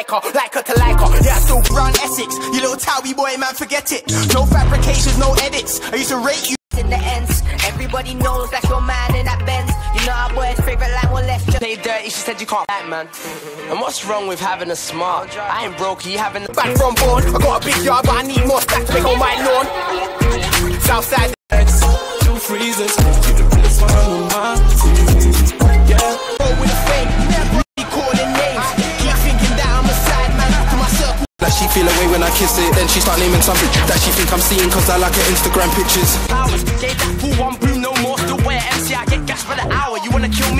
like her to like her. Yeah, I still run Essex. You little towie boy, man, forget it. No fabrications, no edits. I used to rate you in the ends. Everybody knows that's your man in that Benz. You know our boy's favorite line will left. Play dirty, she said you can't act, man. And what's wrong with having a smart? I ain't broke, you having a back from born. I got a big yard, but I need more stacks to make on my lawn. Southside two freezers. Keep the bullets on my team. Yeah. roll with a fake, never be calling names. Keep thinking that I'm a side man to my circle. Like she feel away when I kiss it. Then she start naming something that she think I'm seeing, cause I like her Instagram pictures. powers. Gave that pool one boom, no more, still wear MC. I get gas for the hour. You wanna kill me?